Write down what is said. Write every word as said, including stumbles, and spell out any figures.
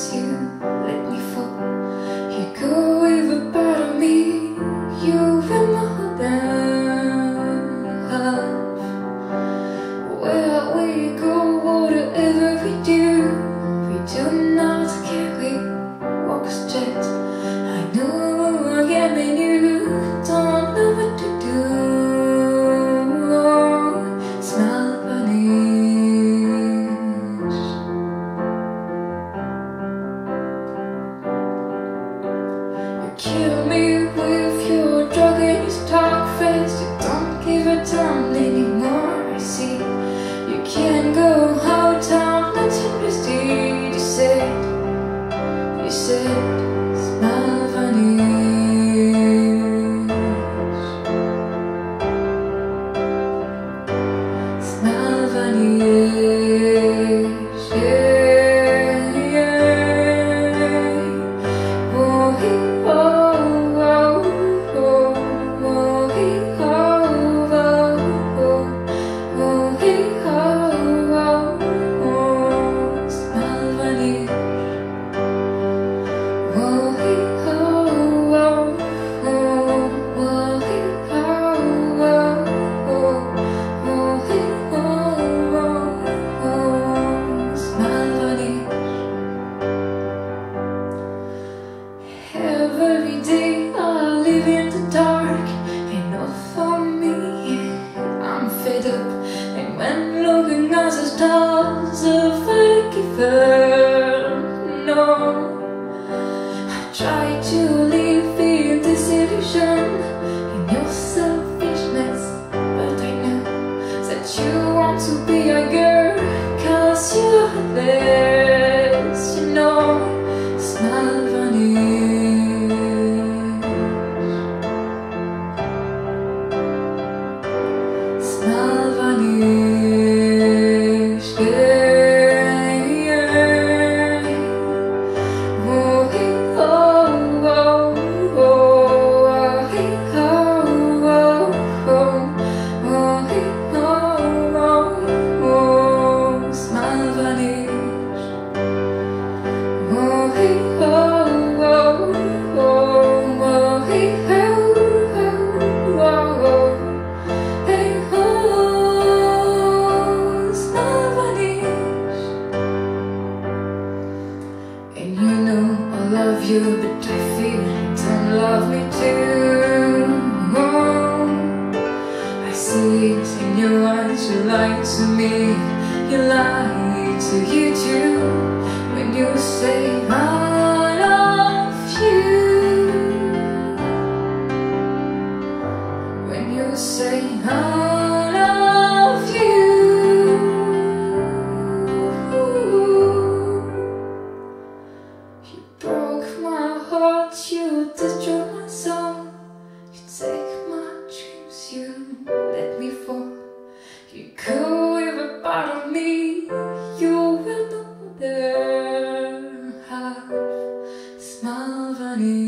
cause you let me fall. You go with a part of me, you will know that. Where we go, whatever we do, we do not care, we walk straight. I know I am in you, don't know what to do. Smell vanish. You kill me with your drug and your dark face. You don't give a damn anymore, I see. You can't go out town, not interested. You said, you said, smell vanish. Smell vanish, yeah, yeah. Oh, he, oh, oh, oh, oh, he, oh, oh, oh, oh, he, oh, oh, oh, smell vanish. Oh, he, oh, oh, oh, oh, he, oh, oh, oh, oh, he, oh, oh, oh, smell vanish. Every day I live in the dark, enough for me, I'm fed up. And when looking at the stars, I give up, no. I try to live in this illusion, in your selfishness, but I know that you want to be a girl, cause you're heartless, you know. Smell vanish. Smell vanish, yeah, yeah. Oh, he, oh, oh, oh, he, oh, oh, oh, oh, he, oh, oh, oh, smell vanish. Oh, he, oh, oh, oh, oh, he, oh, oh, oh, hey, oh, smell vanish. And you know I love you, but I feel you don't love me too. Oh, I see it in your eyes, you lie to me, you lie to you too. When you say I love you, when you say I love you, you broke my heart, you destroyed my soul. You take my dreams, you let me fall. You go with a part of me, you will know there. Smell vanish.